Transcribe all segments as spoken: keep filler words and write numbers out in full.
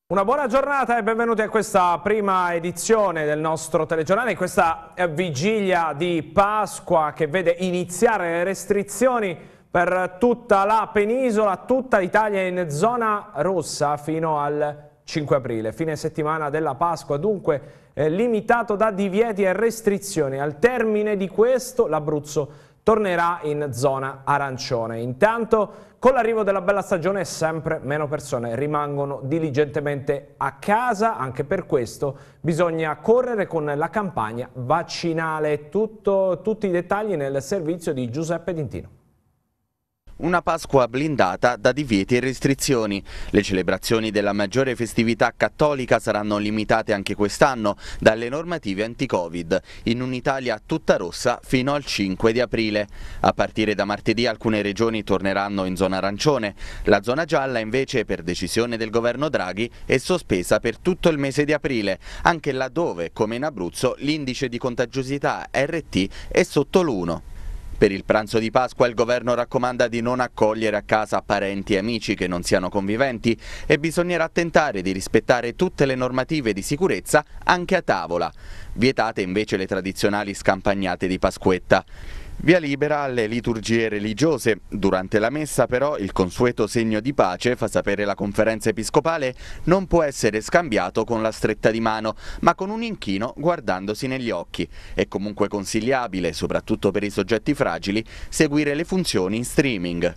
Una buona giornata e benvenuti a questa prima edizione del nostro telegiornale, questa vigilia di Pasqua che vede iniziare le restrizioni per tutta la penisola, tutta l'Italia in zona rossa fino al cinque aprile, fine settimana della Pasqua, dunque eh, limitato da divieti e restrizioni. Al termine di questo l'Abruzzo tornerà in zona arancione. Intanto con l'arrivo della bella stagione sempre meno persone rimangono diligentemente a casa, anche per questo bisogna correre con la campagna vaccinale. Tutto, tutti i dettagli nel servizio di Giuseppe Dintino. Una Pasqua blindata da divieti e restrizioni. Le celebrazioni della maggiore festività cattolica saranno limitate anche quest'anno dalle normative anti-Covid, in un'Italia tutta rossa fino al cinque di aprile. A partire da martedì alcune regioni torneranno in zona arancione. La zona gialla invece, per decisione del governo Draghi, è sospesa per tutto il mese di aprile, anche laddove, come in Abruzzo, l'indice di contagiosità R T è sotto l'uno. Per il pranzo di Pasqua il governo raccomanda di non accogliere a casa parenti e amici che non siano conviventi e bisognerà tentare di rispettare tutte le normative di sicurezza anche a tavola. Vietate invece le tradizionali scampagnate di Pasquetta. Via libera alle liturgie religiose. Durante la messa però il consueto segno di pace, fa sapere la conferenza episcopale, non può essere scambiato con la stretta di mano, ma con un inchino guardandosi negli occhi. È comunque consigliabile, soprattutto per i soggetti fragili, seguire le funzioni in streaming.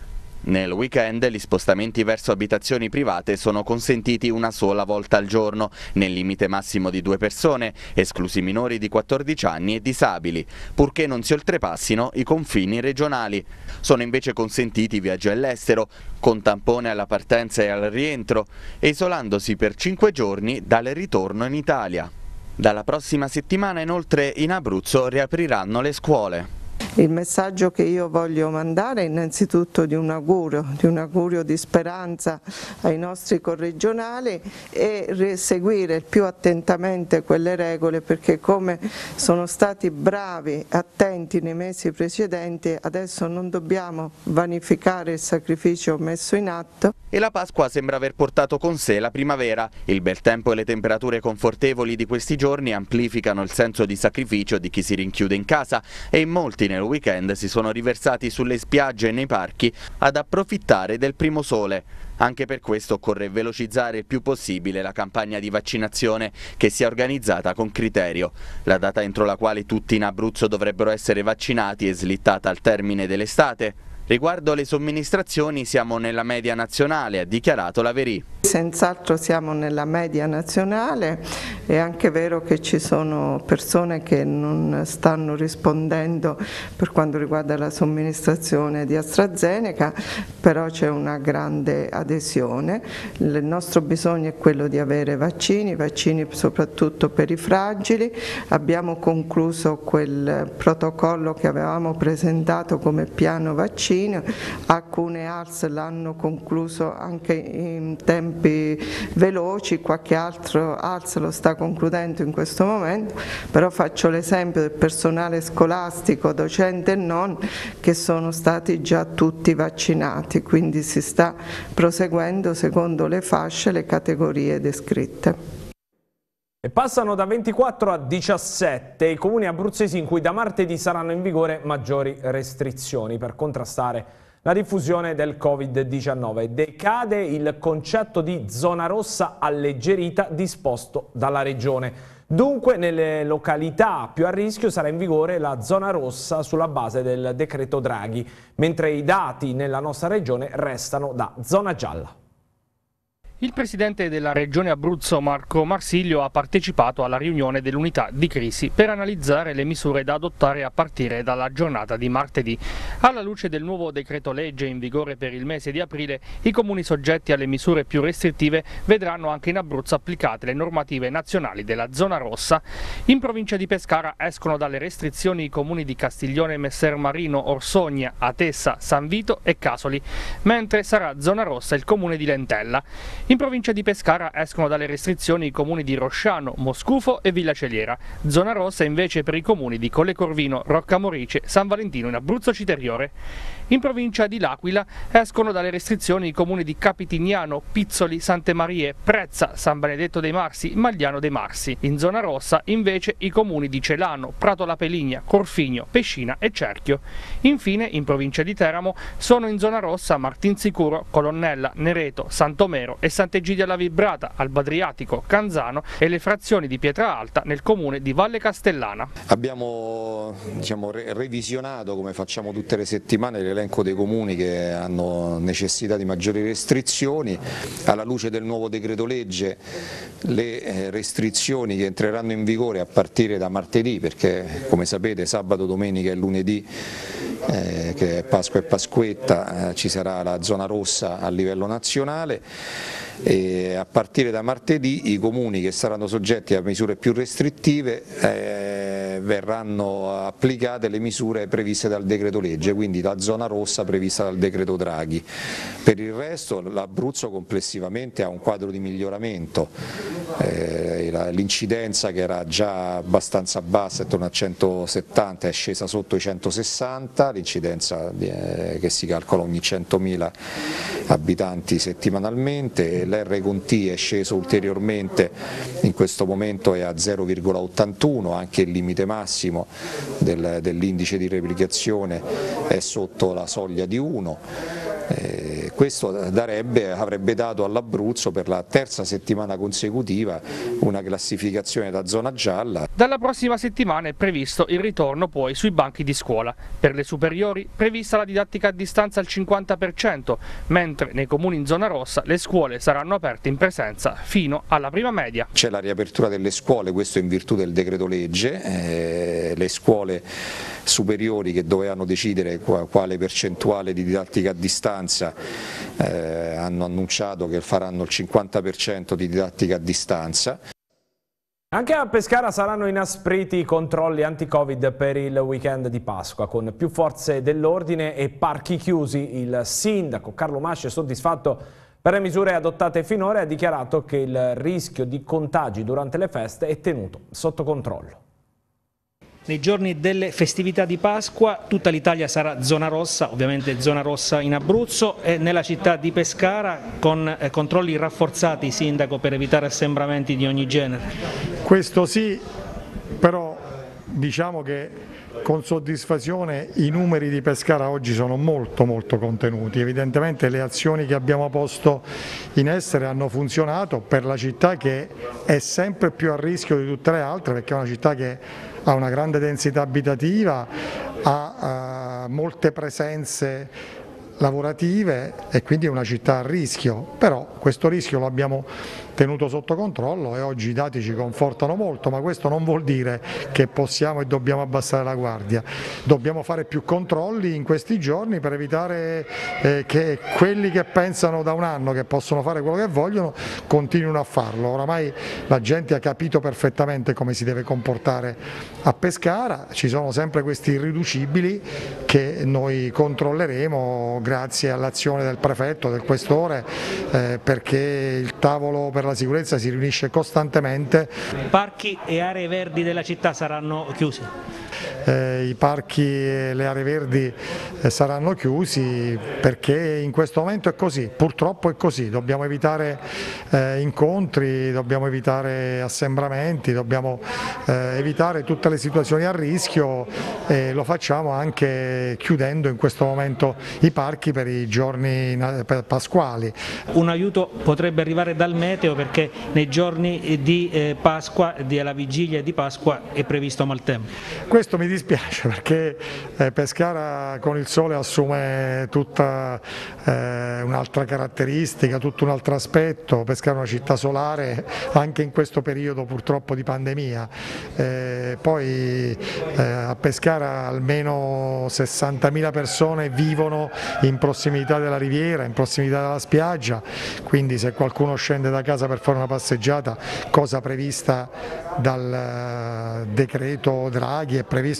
Nel weekend gli spostamenti verso abitazioni private sono consentiti una sola volta al giorno, nel limite massimo di due persone, esclusi minori di quattordici anni e disabili, purché non si oltrepassino i confini regionali. Sono invece consentiti viaggi all'estero, con tampone alla partenza e al rientro, e isolandosi per cinque giorni dal ritorno in Italia. Dalla prossima settimana inoltre in Abruzzo riapriranno le scuole. Il messaggio che io voglio mandare è innanzitutto di un augurio, di un augurio di speranza ai nostri corregionali e seguire più attentamente quelle regole, perché come sono stati bravi, attenti nei mesi precedenti, adesso non dobbiamo vanificare il sacrificio messo in atto. E la Pasqua sembra aver portato con sé la primavera. Il bel tempo e le temperature confortevoli di questi giorni amplificano il senso di sacrificio di chi si rinchiude in casa e in molti nel weekend si sono riversati sulle spiagge e nei parchi ad approfittare del primo sole. Anche per questo occorre velocizzare il più possibile la campagna di vaccinazione, che sia organizzata con criterio. La data entro la quale tutti in Abruzzo dovrebbero essere vaccinati è slittata al termine dell'estate. Riguardo le somministrazioni siamo nella media nazionale, ha dichiarato Laverì. Senz'altro siamo nella media nazionale, è anche vero che ci sono persone che non stanno rispondendo per quanto riguarda la somministrazione di AstraZeneca, però c'è una grande adesione. Il nostro bisogno è quello di avere vaccini, vaccini soprattutto per i fragili. Abbiamo concluso quel protocollo che avevamo presentato come piano vaccini. Alcune A S L l'hanno concluso anche in tempi veloci, qualche altro A S L lo sta concludendo in questo momento, però faccio l'esempio del personale scolastico, docente e non, che sono stati già tutti vaccinati, quindi si sta proseguendo secondo le fasce, le categorie descritte. E passano da ventiquattro a diciassette i comuni abruzzesi in cui da martedì saranno in vigore maggiori restrizioni per contrastare la diffusione del Covid diciannove. Decade il concetto di zona rossa alleggerita disposto dalla Regione. Dunque nelle località più a rischio sarà in vigore la zona rossa sulla base del decreto Draghi, mentre i dati nella nostra regione restano da zona gialla. Il presidente della Regione Abruzzo, Marco Marsiglio, ha partecipato alla riunione dell'unità di crisi per analizzare le misure da adottare a partire dalla giornata di martedì. Alla luce del nuovo decreto legge in vigore per il mese di aprile, i comuni soggetti alle misure più restrittive vedranno anche in Abruzzo applicate le normative nazionali della zona rossa. In provincia di Pescara escono dalle restrizioni i comuni di Castiglione Messer Marino, Orsogna, Atessa, San Vito e Casoli, mentre sarà zona rossa il comune di Lentella. In provincia di Pescara escono dalle restrizioni i comuni di Rosciano, Moscufo e Villa Celiera. Zona rossa invece per i comuni di Colle Corvino, Roccamorice, San Valentino in Abruzzo Citeriore. In provincia di L'Aquila escono dalle restrizioni i comuni di Capitignano, Pizzoli, Sante Marie, Prezza, San Benedetto dei Marsi, Magliano dei Marsi. In zona rossa invece i comuni di Celano, Prato La Peligna, Corfigno, Pescina e Cerchio. Infine in provincia di Teramo sono in zona rossa Martinsicuro, Colonnella, Nereto, Santomero e Sant'Egidio alla Vibrata, Alba Adriatico, Canzano e le frazioni di Pietra Alta nel comune di Valle Castellana. Abbiamo diciamo, re revisionato, come facciamo tutte le settimane, l'elenco dei comuni che hanno necessità di maggiori restrizioni. Alla luce del nuovo decreto legge le restrizioni che entreranno in vigore a partire da martedì, perché come sapete sabato, domenica e lunedì eh, che è Pasqua e Pasquetta eh, ci sarà la zona rossa a livello nazionale. E a partire da martedì i comuni che saranno soggetti a misure più restrittive eh, verranno applicate le misure previste dal decreto legge, quindi la zona rossa prevista dal decreto Draghi. Per il resto l'Abruzzo complessivamente ha un quadro di miglioramento, eh, l'incidenza che era già abbastanza bassa, attorno a centosettanta, è scesa sotto i centosessanta, l'incidenza eh, che si calcola ogni centomila abitanti settimanalmente. L'R con T è sceso ulteriormente, in questo momento è a zero virgola ottantuno, anche il limite massimo del, dell'indice di replicazione è sotto la soglia di uno. Eh, questo darebbe, avrebbe dato all'Abruzzo per la terza settimana consecutiva una classificazione da zona gialla. Dalla prossima settimana è previsto il ritorno poi sui banchi di scuola. Per le superiori prevista la didattica a distanza al cinquanta per cento, mentre nei comuni in zona rossa le scuole saranno aperte in presenza fino alla prima media. C'è la riapertura delle scuole, questo in virtù del decreto legge, eh, le scuole superiori che dovevano decidere quale percentuale di didattica a distanza eh, hanno annunciato che faranno il cinquanta per cento di didattica a distanza. Anche a Pescara saranno inaspriti i controlli anti-Covid per il weekend di Pasqua, con più forze dell'ordine e parchi chiusi. Il sindaco Carlo Masci è soddisfatto per le misure adottate finora e ha dichiarato che il rischio di contagi durante le feste è tenuto sotto controllo. Nei giorni delle festività di Pasqua tutta l'Italia sarà zona rossa, ovviamente zona rossa in Abruzzo, e nella città di Pescara con eh, controlli rafforzati, sindaco, per evitare assembramenti di ogni genere. Questo sì, però diciamo che con soddisfazione i numeri di Pescara oggi sono molto molto contenuti. Evidentemente le azioni che abbiamo posto in essere hanno funzionato per la città, che è sempre più a rischio di tutte le altre, perché è una città che ha una grande densità abitativa, ha uh, molte presenze lavorative e quindi è una città a rischio, però questo rischio lo abbiamo tenuto sotto controllo e oggi i dati ci confortano molto, ma questo non vuol dire che possiamo e dobbiamo abbassare la guardia. Dobbiamo fare più controlli in questi giorni per evitare eh, che quelli che pensano da un anno che possono fare quello che vogliono continuino a farlo. Oramai la gente ha capito perfettamente come si deve comportare a Pescara, ci sono sempre questi irriducibili che noi controlleremo grazie all'azione del prefetto, del questore, eh, perché il tavolo per la sicurezza si riunisce costantemente. Parchi e aree verdi della città saranno chiusi? Eh, I parchi e le aree verdi eh, saranno chiusi perché in questo momento è così, purtroppo è così, dobbiamo evitare eh, incontri, dobbiamo evitare assembramenti, dobbiamo eh, evitare tutte le situazioni a rischio e lo facciamo anche chiudendo in questo momento i parchi per i giorni pasquali. Un aiuto potrebbe arrivare dal meteo, perché nei giorni di eh, Pasqua, alla vigilia di Pasqua, è previsto maltempo. Questo mi dispiace perché eh, Pescara con il sole assume tutta eh, un'altra caratteristica, tutto un altro aspetto. Pescara è una città solare anche in questo periodo purtroppo di pandemia. Eh, poi eh, a Pescara almeno sessantamila persone vivono in prossimità della riviera, in prossimità della spiaggia, quindi se qualcuno scende da casa per fare una passeggiata, cosa prevista dal decreto Draghi, è previsto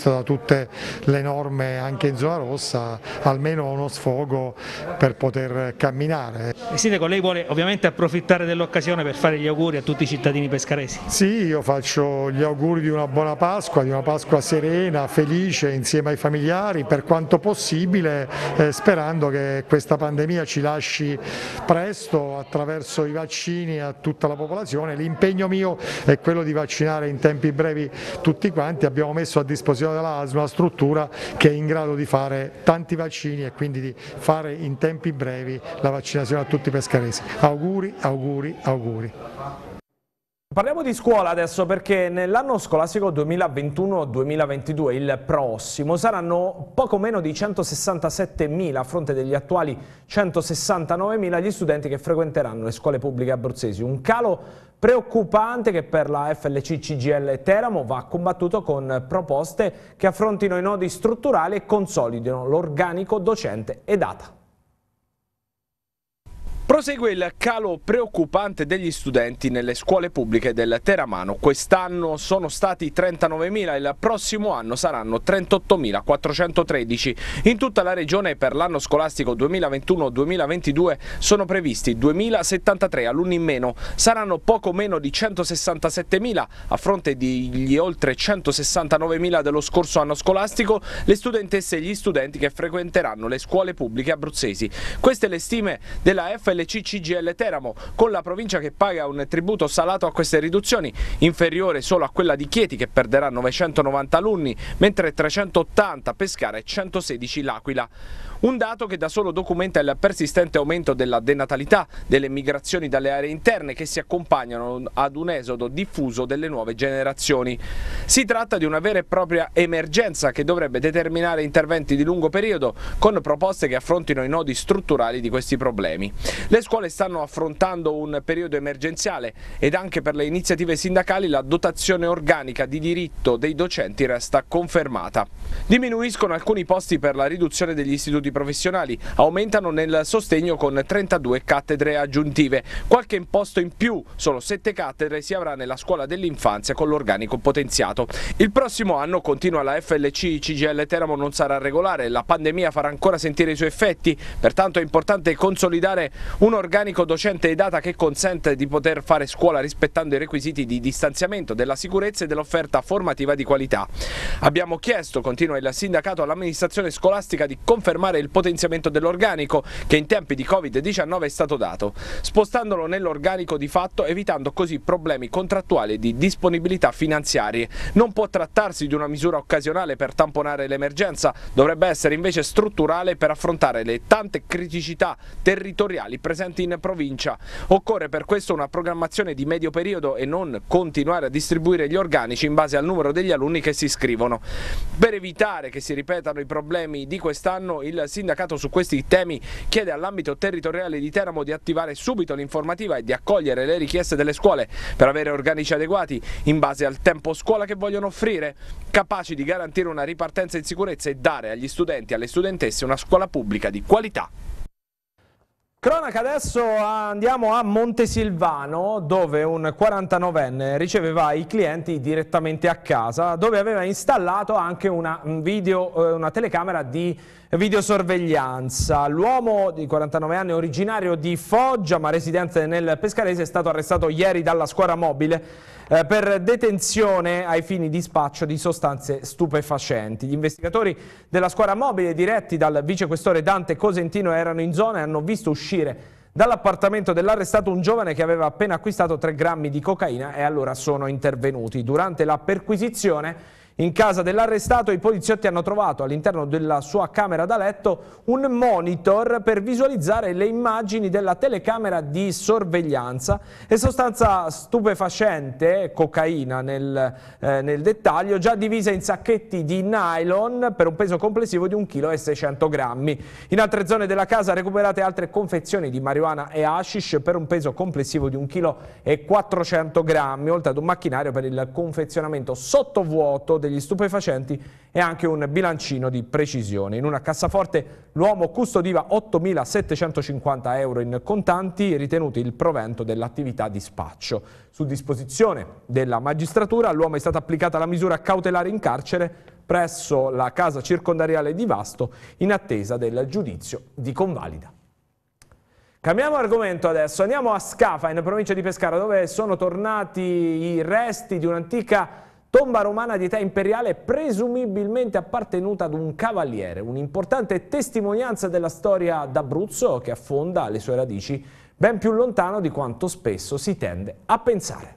previsto da tutte le norme anche in zona rossa, almeno uno sfogo per poter camminare. Sindaco, lei vuole ovviamente approfittare dell'occasione per fare gli auguri a tutti i cittadini pescaresi. Sì, io faccio gli auguri di una buona Pasqua, di una Pasqua serena, felice insieme ai familiari, per quanto possibile, eh, sperando che questa pandemia ci lasci presto attraverso i vaccini a tutta la popolazione. L'impegno mio è quello di vaccinare in tempi brevi tutti quanti. Abbiamo messo a disposizione della A S L una struttura che è in grado di fare tanti vaccini e quindi di fare in tempi brevi la vaccinazione a tutti i pescaresi. Auguri, auguri, auguri. Parliamo di scuola adesso, perché nell'anno scolastico duemilaventuno duemilaventidue, il prossimo, saranno poco meno di centosessantasettemila a fronte degli attuali centosessantanovemila gli studenti che frequenteranno le scuole pubbliche abruzzesi. Un calo preoccupante che per la F L C C G I L Teramo va combattuto con proposte che affrontino i nodi strutturali e consolidino l'organico docente e data. Prosegue il calo preoccupante degli studenti nelle scuole pubbliche del Teramano. Quest'anno sono stati trentanovemila, il prossimo anno saranno trentottomilaquattrocentotredici. In tutta la regione per l'anno scolastico duemilaventuno duemilaventidue sono previsti duemilasettantatré alunni in meno. Saranno poco meno di centosessantasettemila a fronte degli oltre centosessantanovemila dello scorso anno scolastico le studentesse e gli studenti che frequenteranno le scuole pubbliche abruzzesi. Queste le stime della F L C C G I L Teramo, con la provincia che paga un tributo salato a queste riduzioni, inferiore solo a quella di Chieti che perderà novecentonovanta alunni, mentre trecentottanta Pescara e centosedici L'Aquila. Un dato che da solo documenta il persistente aumento della denatalità, delle migrazioni dalle aree interne che si accompagnano ad un esodo diffuso delle nuove generazioni. Si tratta di una vera e propria emergenza che dovrebbe determinare interventi di lungo periodo con proposte che affrontino i nodi strutturali di questi problemi. Le scuole stanno affrontando un periodo emergenziale ed anche per le iniziative sindacali la dotazione organica di diritto dei docenti resta confermata. Diminuiscono alcuni posti per la riduzione degli istituti professionali, aumentano nel sostegno con trentadue cattedre aggiuntive, qualche imposto in più, solo sette cattedre si avrà nella scuola dell'infanzia con l'organico potenziato. Il prossimo anno, continua la F L C C G I L Teramo, non sarà regolare, la pandemia farà ancora sentire i suoi effetti, pertanto è importante consolidare un organico docente e data che consente di poter fare scuola rispettando i requisiti di distanziamento, della sicurezza e dell'offerta formativa di qualità. Abbiamo chiesto, continua il sindacato, all'amministrazione scolastica di confermare il potenziamento dell'organico che in tempi di Covid diciannove è stato dato, spostandolo nell'organico di fatto, evitando così problemi contrattuali e di disponibilità finanziarie. Non può trattarsi di una misura occasionale per tamponare l'emergenza, dovrebbe essere invece strutturale per affrontare le tante criticità territoriali presenti in provincia. Occorre per questo una programmazione di medio periodo e non continuare a distribuire gli organici in base al numero degli alunni che si iscrivono. Per evitare che si ripetano i problemi di quest'anno, il sindacato su questi temi chiede all'ambito territoriale di Teramo di attivare subito l'informativa e di accogliere le richieste delle scuole per avere organici adeguati in base al tempo scuola che vogliono offrire, capaci di garantire una ripartenza in sicurezza e dare agli studenti e alle studentesse una scuola pubblica di qualità. Cronaca, adesso andiamo a Montesilvano, dove un quarantanovenne riceveva i clienti direttamente a casa, dove aveva installato anche una, video, una telecamera di videosorveglianza. L'uomo di quarantanove anni, originario di Foggia ma residente nel Pescarese, è stato arrestato ieri dalla squadra mobile eh, per detenzione ai fini di spaccio di sostanze stupefacenti. Gli investigatori della squadra mobile, diretti dal vicequestore Dante Cosentino, erano in zona e hanno visto uscire dall'appartamento dell'arrestato un giovane che aveva appena acquistato tre grammi di cocaina e allora sono intervenuti. Durante la perquisizione in casa dell'arrestato i poliziotti hanno trovato all'interno della sua camera da letto un monitor per visualizzare le immagini della telecamera di sorveglianza e sostanza stupefacente, cocaina nel, eh, nel dettaglio, già divisa in sacchetti di nylon per un peso complessivo di un chilo e seicento grammi. In altre zone della casa recuperate altre confezioni di marijuana e hashish per un peso complessivo di un chilo e quattrocento grammi, oltre ad un macchinario per il confezionamento sottovuoto degli stupefacenti e anche un bilancino di precisione. In una cassaforte l'uomo custodiva ottomilasettecentocinquanta euro in contanti ritenuti il provento dell'attività di spaccio. Su disposizione della magistratura all'uomo è stata applicata la misura cautelare in carcere presso la casa circondariale di Vasto in attesa del giudizio di convalida. Cambiamo argomento adesso, andiamo a Scafa in provincia di Pescara dove sono tornati i resti di un'antica tomba romana di età imperiale presumibilmente appartenuta ad un cavaliere, un'importante testimonianza della storia d'Abruzzo che affonda le sue radici ben più lontano di quanto spesso si tende a pensare.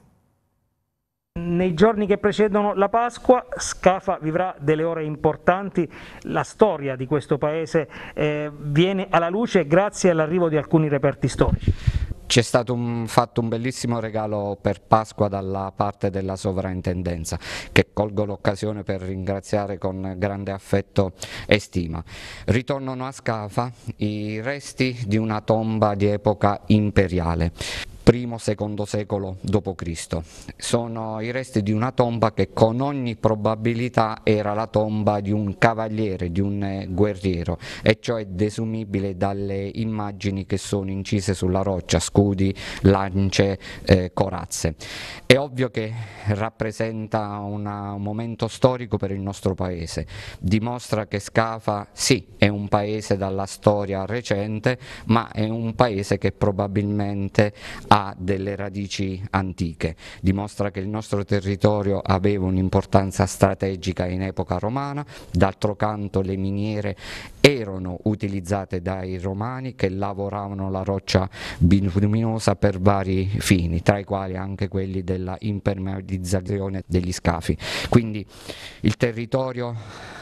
Nei giorni che precedono la Pasqua, Scafa vivrà delle ore importanti. La storia di questo paese eh, viene alla luce grazie all'arrivo di alcuni reperti storici. C'è stato un, fatto un bellissimo regalo per Pasqua dalla parte della sovrintendenza, che colgo l'occasione per ringraziare con grande affetto e stima. Ritornano a Scafa i resti di una tomba di epoca imperiale. Primo secondo secolo dopo Cristo. Sono i resti di una tomba che con ogni probabilità era la tomba di un cavaliere, di un guerriero, e ciò è desumibile dalle immagini che sono incise sulla roccia, scudi, lance, eh, corazze. È ovvio che rappresenta una, un momento storico per il nostro paese, dimostra che Scafa sì è un paese dalla storia recente, ma è un paese che probabilmente ha delle radici antiche, dimostra che il nostro territorio aveva un'importanza strategica in epoca romana, d'altro canto le miniere erano utilizzate dai romani che lavoravano la roccia bituminosa per vari fini, tra i quali anche quelli della impermeabilizzazione degli scafi. Quindi il territorio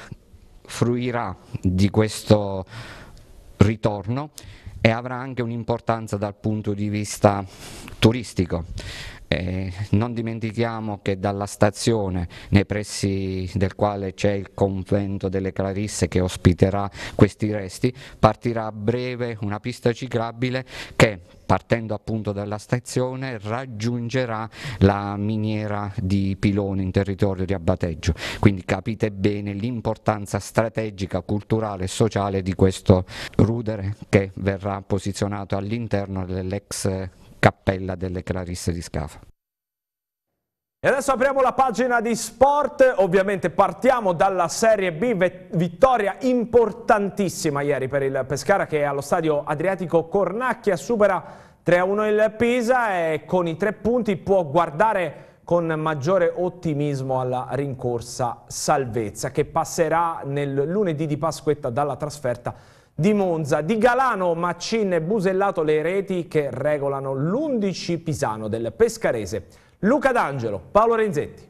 fruirà di questo ritorno e avrà anche un'importanza dal punto di vista turistico. Eh, non dimentichiamo che dalla stazione nei pressi del quale c'è il convento delle Clarisse che ospiterà questi resti partirà a breve una pista ciclabile che partendo appunto dalla stazione raggiungerà la miniera di Pilone in territorio di Abbateggio, quindi capite bene l'importanza strategica, culturale e sociale di questo rudere che verrà posizionato all'interno dell'ex cappella delle Clarisse di Scafa. E adesso apriamo la pagina di sport, ovviamente partiamo dalla Serie B, vittoria importantissima ieri per il Pescara che allo stadio Adriatico Cornacchia supera tre a uno il Pisa e con i tre punti può guardare con maggiore ottimismo alla rincorsa salvezza che passerà nel lunedì di Pasquetta dalla trasferta di Monza. Di Galano, Maccin e Busellato le reti che regolano l'undici pisano del pescarese. Luca D'Angelo, Paolo Renzetti.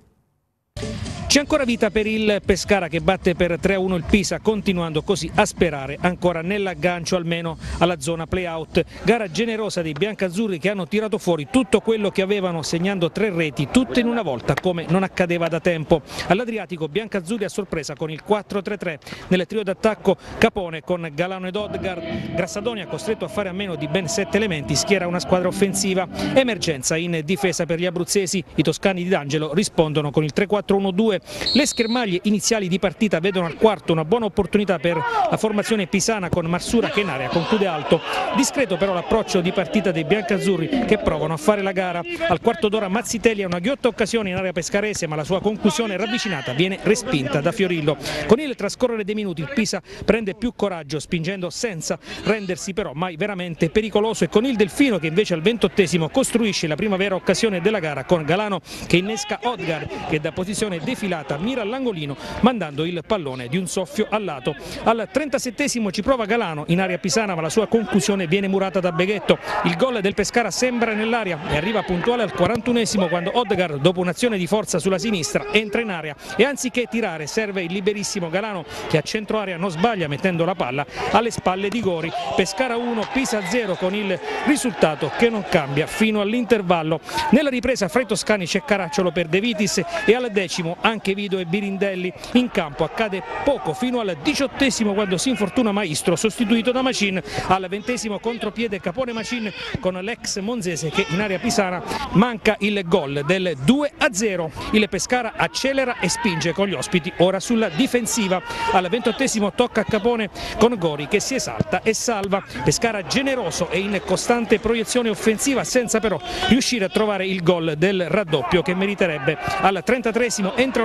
C'è ancora vita per il Pescara che batte per tre a uno il Pisa, continuando così a sperare ancora nell'aggancio almeno alla zona play-out. Gara generosa dei biancazzurri che hanno tirato fuori tutto quello che avevano segnando tre reti, tutte in una volta come non accadeva da tempo. All'Adriatico biancazzurri a sorpresa con il quattro tre tre. Nel trio d'attacco Capone con Galano ed Odgard. Grassadonia costretto a fare a meno di ben sette elementi, schiera una squadra offensiva. Emergenza in difesa per gli abruzzesi, i toscani di D'Angelo rispondono con il tre quattro uno due. Le schermaglie iniziali di partita vedono al quarto una buona opportunità per la formazione pisana con Marsura che in area conclude alto. Discreto però l'approccio di partita dei biancazzurri che provano a fare la gara. Al quarto d'ora Mazzitelli ha una ghiotta occasione in area pescarese ma la sua conclusione ravvicinata viene respinta da Fiorillo. Con il trascorrere dei minuti il Pisa prende più coraggio spingendo senza rendersi però mai veramente pericoloso e con il Delfino che invece al ventottesimo costruisce la prima vera occasione della gara con Galano che innesca Odgard che da posizione defilata mira all'angolino mandando il pallone di un soffio al lato. Al trentasettesimo ci prova Galano in area pisana ma la sua conclusione viene murata da Beghetto. Il gol del Pescara sembra nell'area e arriva puntuale al quarantunesimo quando Odgard dopo un'azione di forza sulla sinistra entra in area e anziché tirare serve il liberissimo Galano che a centro area non sbaglia mettendo la palla alle spalle di Gori. Pescara uno, Pisa zero con il risultato che non cambia fino all'intervallo. Nella ripresa fra i toscani c'è Caracciolo per De Vitis e al decimo anche Vido e Birindelli. In campo accade poco fino al diciottesimo quando si infortuna Maestro sostituito da Macin. Al ventesimo contropiede Capone Macin con l'ex monzese che in area pisana manca il gol del due a zero. Il Pescara accelera e spinge con gli ospiti ora sulla difensiva. Al ventottesimo tocca a Capone con Gori che si esalta e salva. Pescara generoso e in costante proiezione offensiva senza però riuscire a trovare il gol del raddoppio che meriterebbe. Al trentatreesimo entrano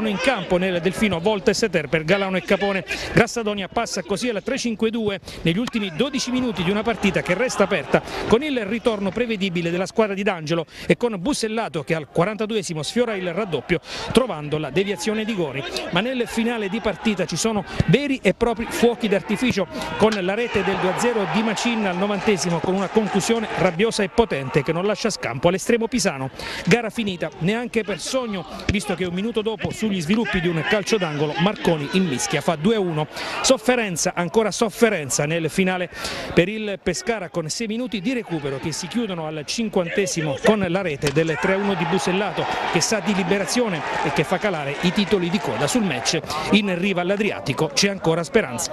entrano in campo nel Delfino Voltes Ter per Galano e Capone. Grassadonia passa così al tre cinque due negli ultimi dodici minuti di una partita che resta aperta, con il ritorno prevedibile della squadra di D'Angelo e con Bussellato che al quarantaduesimo sfiora il raddoppio trovando la deviazione di Gori. Ma nel finale di partita ci sono veri e propri fuochi d'artificio, con la rete del due a zero di Macin al novantesimo con una conclusione rabbiosa e potente che non lascia scampo all'estremo pisano. Gara finita neanche per sogno, visto che un minuto dopo, sugli sviluppi di un calcio d'angolo, Marconi in mischia fa due a uno. Sofferenza, ancora sofferenza nel finale per il Pescara, con sei minuti di recupero che si chiudono al cinquantesimo con la rete del tre a uno di Bussellato, che sa di liberazione e che fa calare i titoli di coda sul match. In riva all'Adriatico c'è ancora speranza.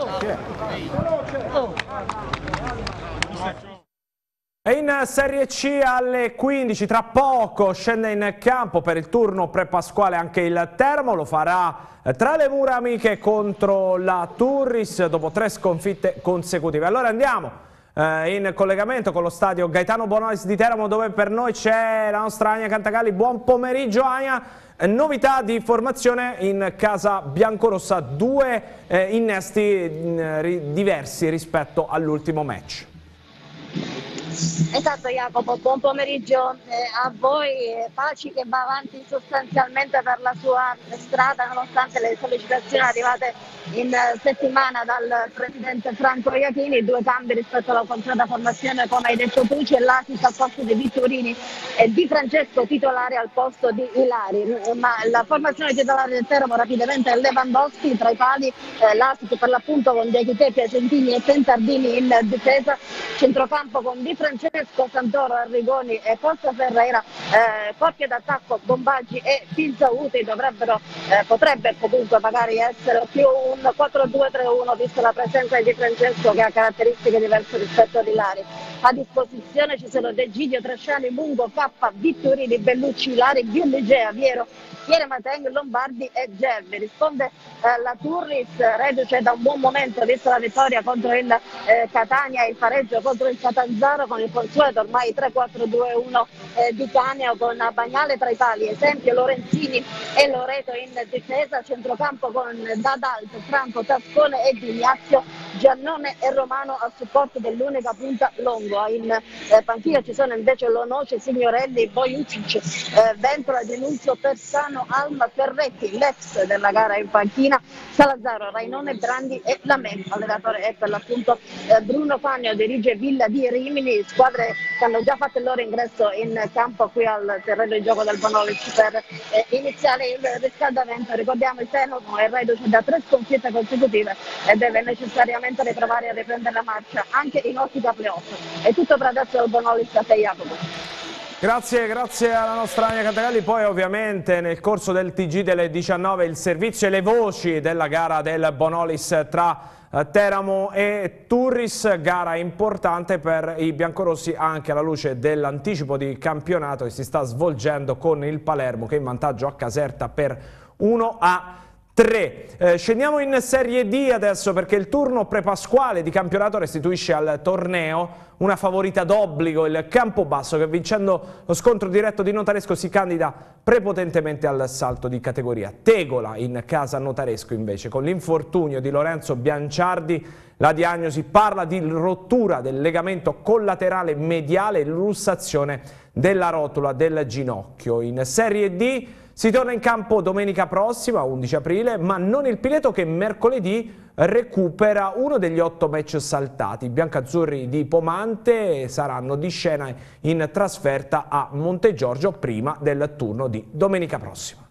E in Serie C alle quindici tra poco scende in campo per il turno pre-pasquale anche il Teramo, lo farà tra le mura amiche contro la Turris dopo tre sconfitte consecutive. Allora andiamo eh, in collegamento con lo stadio Gaetano Bonolis di Teramo, dove per noi c'è la nostra Ania Cantagalli. Buon pomeriggio Ania. Novità di formazione in casa biancorossa, due eh, innesti eh, diversi rispetto all'ultimo match. Esatto Jacopo, buon pomeriggio eh, a voi. Paci che va avanti sostanzialmente per la sua strada nonostante le sollecitazioni arrivate in eh, settimana dal presidente Franco Iachini. Due cambi rispetto alla consueta formazione, come hai detto tu, c'è l'Asis al posto di Vittorini e Di Francesco titolare al posto di Ilari, ma la formazione titolare del Teramo rapidamente è Lewandowski tra i pali, eh, l'Asis per l'appunto con Diachite, Piacentini e Tentardini in difesa, centrocampo con Di Francesco, Santoro, Arrigoni e Costa Ferreira, eh, coppia d'attacco Bombaggi e Pinzauti. Dovrebbero, eh, potrebbe comunque magari essere più un quattro due tre uno visto la presenza di Francesco, che ha caratteristiche diverse rispetto ad Ilari. A disposizione ci sono De Gidio, Trasciani, Mungo, Cappa, Vittorini, Bellucci, Ilari, Biuligea, Viero, Piere Mateng, Lombardi e Gervi. Risponde eh, la Turris, reduce da un buon momento vista la vittoria contro il eh, Catania e il pareggio contro il Catanzaro, con il consueto ormai tre quattro due uno eh, di Caneo, con Bagnale tra i pali, esempio Lorenzini e Loreto in difesa, centrocampo con Dadalto, Franco, Tascone e Di Ignazio, Giannone e Romano a supporto dell'unica punta Longo. In eh, panchina ci sono invece Lonoce, Signorelli, Bojucic, eh, Ventola, Denunzio, Persano, Alma, Ferretti, l'ex della gara in panchina, Salazzaro, Rainone, Brandi e Lamè. Allenatore è per l'appunto eh, Bruno Fagno, dirige Villa di Rimini, squadre che hanno già fatto il loro ingresso in campo qui al terreno di gioco del Bonolis per eh, iniziare il riscaldamento. Ricordiamo il Teramo è reduce da tre sconfitte consecutive e deve necessariamente riprovare a riprendere la marcia anche in ottica playoff. È tutto per adesso dal Bonolis, a te Jacopo. Grazie, grazie alla nostra Ania Cantagalli. Poi ovviamente nel corso del T G delle diciannove il servizio e le voci della gara del Bonolis tra Teramo e Turris, gara importante per i biancorossi anche alla luce dell'anticipo di campionato che si sta svolgendo con il Palermo che è in vantaggio a Caserta per uno a tre. Eh, scendiamo in Serie D adesso, perché il turno pre-pasquale di campionato restituisce al torneo una favorita d'obbligo, il Campobasso, che vincendo lo scontro diretto di Notaresco si candida prepotentemente al salto di categoria. Tegola in casa Notaresco invece, con l'infortunio di Lorenzo Bianciardi, la diagnosi parla di rottura del legamento collaterale mediale e lussazione della rotula del ginocchio. In Serie D si torna in campo domenica prossima, undici aprile, ma non il Pineto, che mercoledì recupera uno degli otto match saltati. I biancazzurri di Pomante saranno di scena in trasferta a Montegiorgio prima del turno di domenica prossima.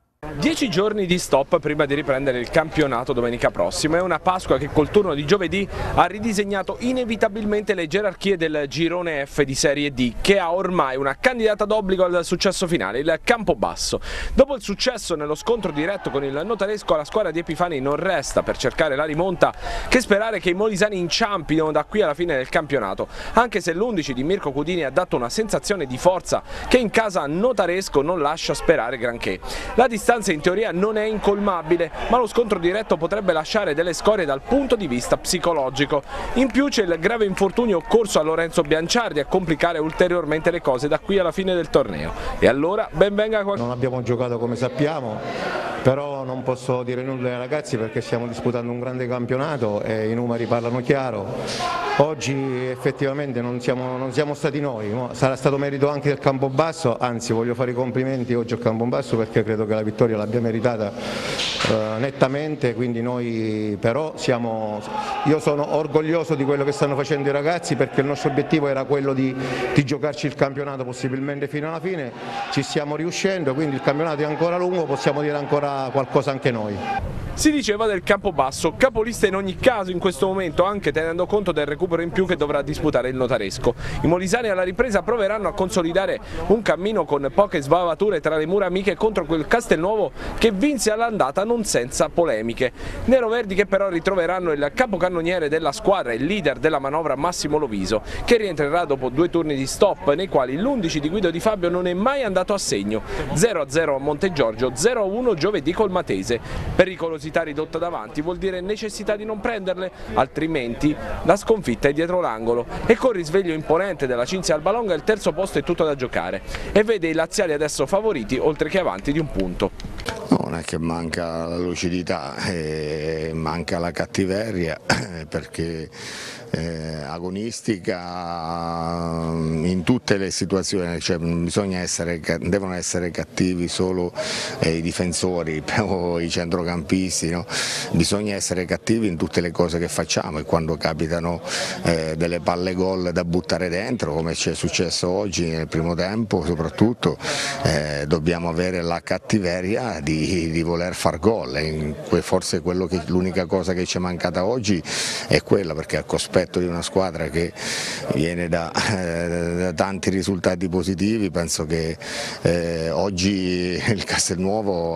Dieci giorni di stop prima di riprendere il campionato domenica prossima. È una Pasqua che col turno di giovedì ha ridisegnato inevitabilmente le gerarchie del girone F di Serie D, che ha ormai una candidata d'obbligo al successo finale, il Campobasso. Dopo il successo nello scontro diretto con il Notaresco, alla squadra di Epifani non resta per cercare la rimonta che sperare che i molisani inciampino da qui alla fine del campionato, anche se l'undici di Mirko Cudini ha dato una sensazione di forza che in casa Notaresco non lascia sperare granché. La distanza in teoria non è incolmabile, ma lo scontro diretto potrebbe lasciare delle scorie dal punto di vista psicologico. In più c'è il grave infortunio occorso a Lorenzo Bianciardi a complicare ulteriormente le cose da qui alla fine del torneo. E allora ben venga qualcosa. Non abbiamo giocato come sappiamo, però non posso dire nulla ai ragazzi perché stiamo disputando un grande campionato e i numeri parlano chiaro. Oggi effettivamente non siamo, non siamo stati noi, sarà stato merito anche del Campobasso, anzi voglio fare i complimenti oggi al Campobasso perché credo che la vittoria l'abbia meritata eh, nettamente, quindi noi però siamo, io sono orgoglioso di quello che stanno facendo i ragazzi perché il nostro obiettivo era quello di, di giocarci il campionato possibilmente fino alla fine, ci stiamo riuscendo, quindi il campionato è ancora lungo, possiamo dire ancora qualcosa anche noi. Si diceva del Campobasso, capolista in ogni caso in questo momento, anche tenendo conto del recupero in più che dovrà disputare il Notaresco. I molisani alla ripresa proveranno a consolidare un cammino con poche sbavature tra le mura amiche contro quel Castelnuovo che vinse all'andata non senza polemiche. Neroverdi che però ritroveranno il capocannoniere della squadra, il leader della manovra Massimo Loviso, che rientrerà dopo due turni di stop nei quali l'undici di Guido Di Fabio non è mai andato a segno. zero a zero a Montegiorgio, zero a uno giovedì col Matese. Pericolosità ridotta davanti vuol dire necessità di non prenderle, altrimenti la sconfitta è dietro l'angolo e con risveglio imponente della Cinzia Albalonga il terzo posto è tutto da giocare e vede i laziali adesso favoriti oltre che avanti di un punto. No, non è che manca la lucidità, eh, manca la cattiveria eh, perché eh, agonistica in tutte le situazioni, cioè bisogna essere, devono essere cattivi solo eh, i difensori o i centrocampisti, no? Bisogna essere cattivi in tutte le cose che facciamo e quando capitano eh, delle palle gol da buttare dentro come ci è successo oggi nel primo tempo soprattutto eh, dobbiamo avere la cattiveria di, di voler far gol e forse l'unica cosa che ci è mancata oggi è quella, perché al cospetto di una squadra che viene da, eh, da tanti risultati positivi penso che eh, oggi il Castelnuovo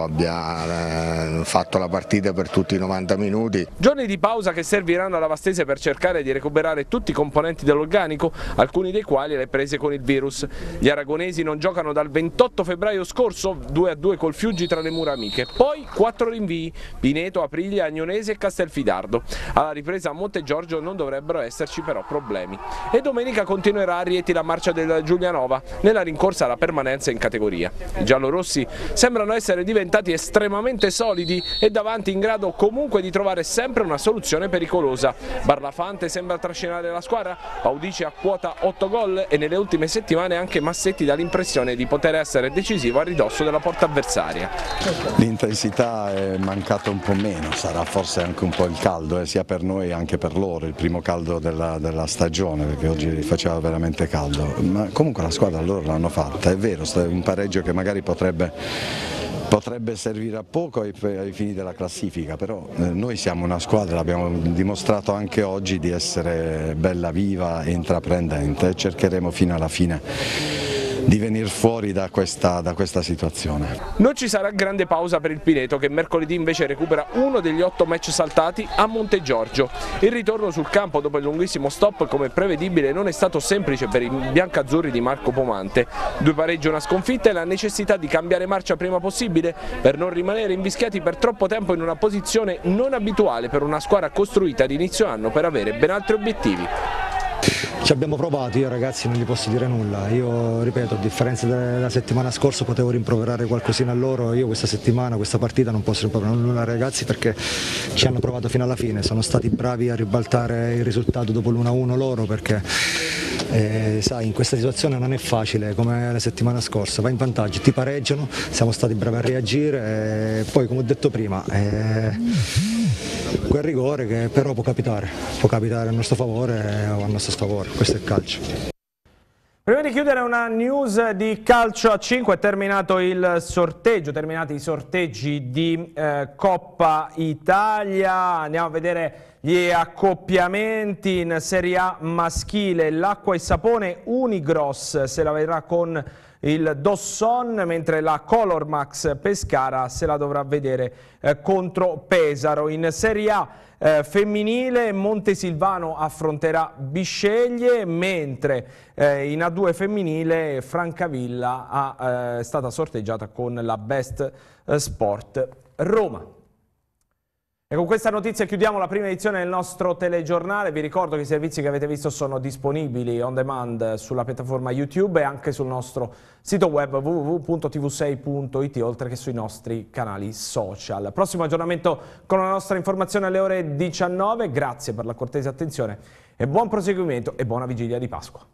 abbia eh, fatto la partita per tutti i novanta minuti. Giorni di pausa che serviranno alla Vastese per cercare di recuperare tutti i componenti dell'organico, alcuni dei quali le prese con il virus. Gli aragonesi non giocano dal ventotto febbraio scorso, due a due col Fiuggi tra le mura amiche, poi quattro rinvii, Pineto, Aprilia, Agnonese e Castelfidardo. Alla ripresa a Montegiorgio non dovrebbero esserci però problemi. E domenica continuerà a Rieti la marcia del Giulianova nella rincorsa alla permanenza in categoria. I giallorossi sembrano essere diventati estremamente solidi e davanti in grado comunque di trovare sempre una soluzione pericolosa. Barlafante sembra trascinare la squadra, Audice a quota otto gol e nelle ultime settimane anche Massetti dà l'impressione di poter essere decisivo a ridosso della porta avversaria. L'intensità è mancata un po' meno, sarà forse anche un po' il caldo, eh, sia per noi che anche per loro, il primo caldo della, della stagione perché oggi faceva veramente caldo, ma comunque la squadra loro l'hanno fatta, è vero, un pareggio che magari potrebbe potrebbe servire a poco ai, ai fini della classifica, però eh, noi siamo una squadra, abbiamo dimostrato anche oggi di essere bella viva e intraprendente e cercheremo fino alla fine di venire fuori da questa, da questa situazione. Non ci sarà grande pausa per il Pineto che mercoledì invece recupera uno degli otto match saltati a Montegiorgio. Il ritorno sul campo dopo il lunghissimo stop come prevedibile non è stato semplice per i biancazzurri di Marco Pomante. Due pareggi e una sconfitta e la necessità di cambiare marcia prima possibile per non rimanere invischiati per troppo tempo in una posizione non abituale per una squadra costruita ad inizio anno per avere ben altri obiettivi. Ci abbiamo provato, io ragazzi non gli posso dire nulla, io ripeto, a differenza della settimana scorsa potevo rimproverare qualcosina a loro, io questa settimana, questa partita non posso rimproverare nulla ai ragazzi perché ci hanno provato fino alla fine, sono stati bravi a ribaltare il risultato dopo l'uno a uno loro perché eh, sai, in questa situazione non è facile come la settimana scorsa, vai in vantaggio, ti pareggiano, siamo stati bravi a reagire e poi come ho detto prima eh, quel rigore che però può capitare, può capitare a nostro favore o a nostro sfavore, questo è il calcio. Prima di chiudere una news di calcio a cinque, è terminato il sorteggio, terminati i sorteggi di eh, Coppa Italia, andiamo a vedere gli accoppiamenti in Serie A maschile, l'Acqua e Sapone Unigross se la vedrà con il Dosson, mentre la Colormax Pescara se la dovrà vedere eh, contro Pesaro. In Serie A eh, femminile Montesilvano affronterà Bisceglie, mentre eh, in A due femminile Francavilla ha, eh, è stata sorteggiata con la Best Sport Roma. E con questa notizia chiudiamo la prima edizione del nostro telegiornale. Vi ricordo che i servizi che avete visto sono disponibili on demand sulla piattaforma YouTube e anche sul nostro sito web w w w punto t v sei punto i t, oltre che sui nostri canali social. Prossimo aggiornamento con la nostra informazione alle ore diciannove. Grazie per la cortese attenzione e buon proseguimento e buona vigilia di Pasqua.